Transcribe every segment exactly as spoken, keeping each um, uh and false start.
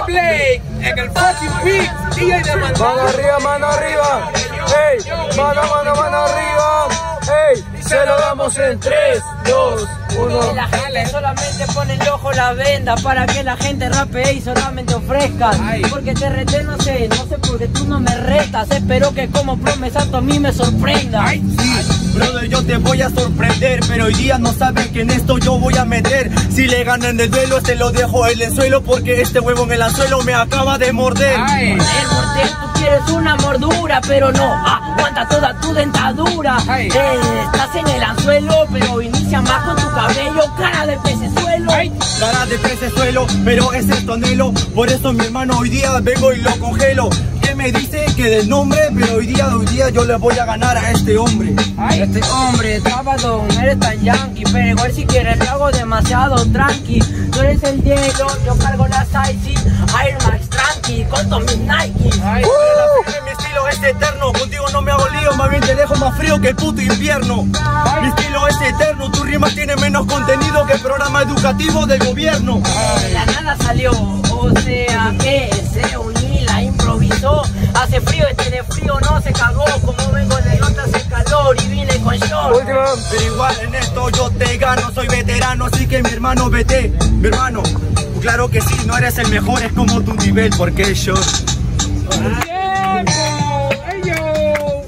Blake en el próximo beat, D J de Mandala. Mano arriba, mano arriba. Ey, mano, mano, mano arriba. Ey, se lo damos en tres, dos, uno. La gente solamente pone el ojo la venda para que la gente rapee y solamente ofrezca. Porque te reté, no sé, no sé por qué tú no me retas. Espero que como promesa tú a mí me sorprenda. Ay, sí. Brother, yo te voy a sorprender, pero hoy día no saben que en esto yo voy a meter. Si le ganan el duelo, se lo dejo en el suelo, porque este huevo en el anzuelo me acaba de morder. Ay. El morder, tú quieres una mordura, pero no aguanta toda tu dentadura. Ay. Eh, estás en el anzuelo, pero inicia más con tu cabello, cara de pecesuelo. Ay. Cara de pecesuelo, pero es el tonelo. Por eso mi hermano hoy día vengo y lo congelo. Él me dice que del nombre, pero hoy día, hoy día yo le voy a ganar a este hombre. Ay, este hombre, Sabadón, eres tan yankee, pero igual si quieres lo hago demasiado tranqui. Tú eres el hielo, yo cargo las Icy, Air Max tranqui, con todos mis Nike. Ay. Mi estilo es eterno, contigo no me hago lío, más bien te dejo más frío que el puto invierno. Mi estilo es eterno, tu rima tiene menos contenido que el programa educativo del gobierno. De la nada salió, o sea que se uní, la improvisó. Hace frío, este de frío no se cagó, como vengo de nota hace calor y vine con short. Última. Pero igual en esto yo te gano, soy veterano, así que mi hermano vete. Mi hermano, claro que sí, no eres el mejor, es como tu nivel, porque es short. ¡Tiempo! ¡Ey, yo!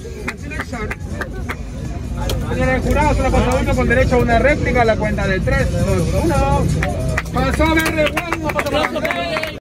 Señores jurados, una pasadita con derecho a una réplica a la cuenta de tres, dos, uno. Pasó a ver de bueno, pasó a ver.